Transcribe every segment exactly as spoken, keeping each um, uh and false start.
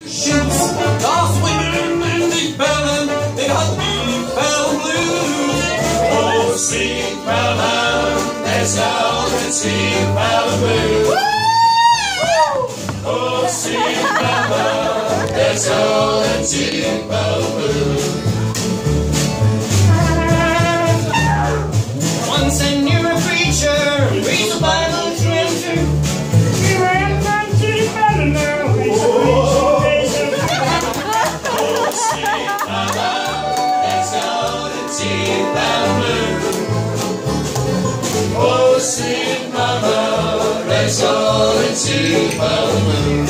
Shoots, lost women in Deep Ellum, they got Deep Ellum blues. Oh, Deep Ellum, that's all that's Deep Ellum blues. Oh, Deep Ellum, that's all that's Deep Ellum blues. Once I knew a preacher, read the Bible through and through. He ran down to Deep Ellum now, he's a preacher. Oh, sweet mama, that's all it's Deep Ellum blues.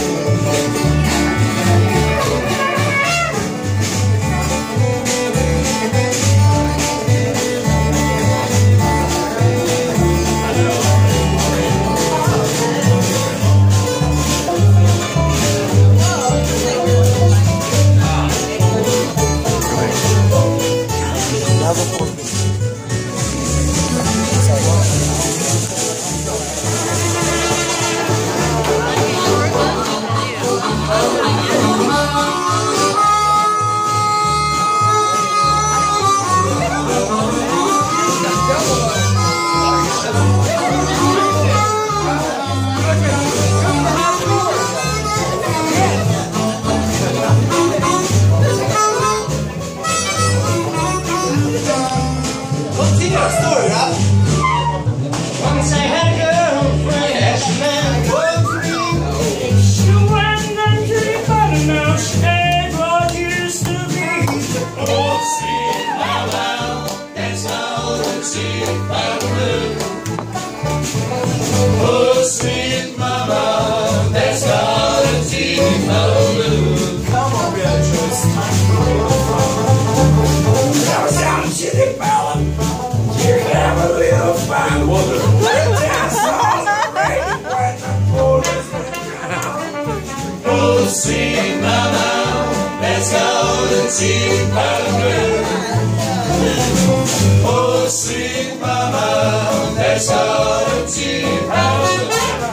Once I had a girlfriend, she meant work for me. She went down to Deep Ellum now, she ain't what used to be. Oh, sweet mama, that's all that's Deep Ellum blues. Oh, sweet mama, that's all that's Deep Ellum blues. Come on, Beatrice. Now it's down to Deep Ellum. You have a little fun with her. That's all the rain when the pool is oh, sweet mama, that's all that's Deep Ellum blues. Oh, sweet mama, that's all that's Deep Ellum blues.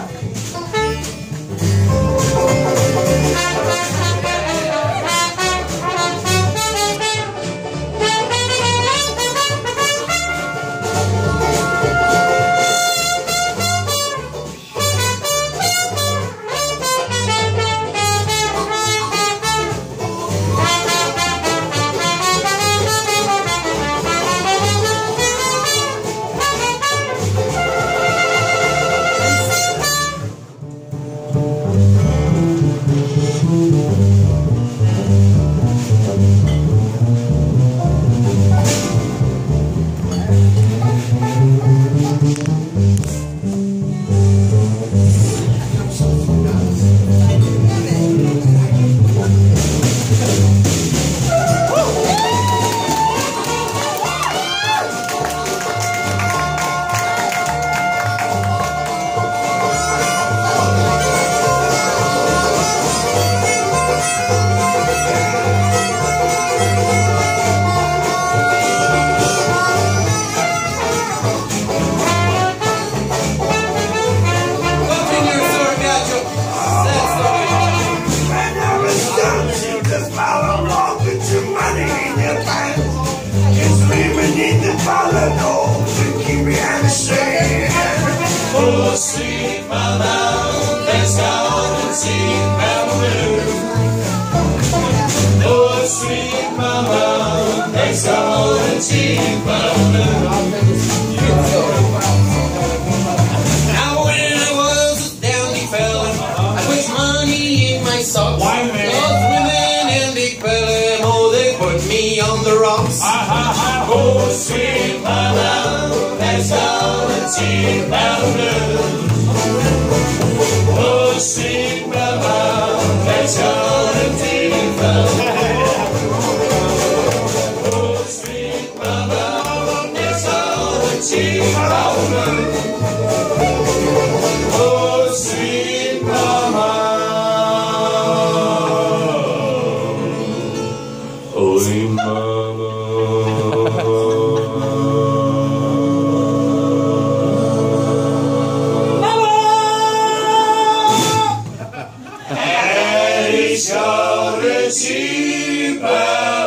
Oh, sweet mama, that's all that's Deep Ellum blues. Oh, sweet mama, that's all that's Deep Ellum blues. Now when I was down Deep Ellum, I put money in my socks. Those women in Deep Ellum, oh, they put me on the rocks. Oh, sweet mama, that's all that's Deep Ellum blues. Oh, sweet mama, that's all that's Deep Ellum blues. Oh, sweet mama, that's all that's Deep Ellum blues. Oh, sweet mama. Oh, sweet mama. Shut shall receive